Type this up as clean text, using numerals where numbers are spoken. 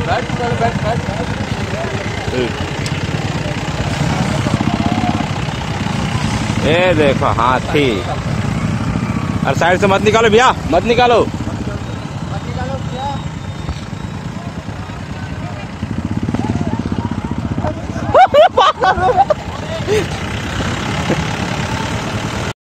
ये देखो हाथी। और साइड से मत निकालो भैया, मत निकालो।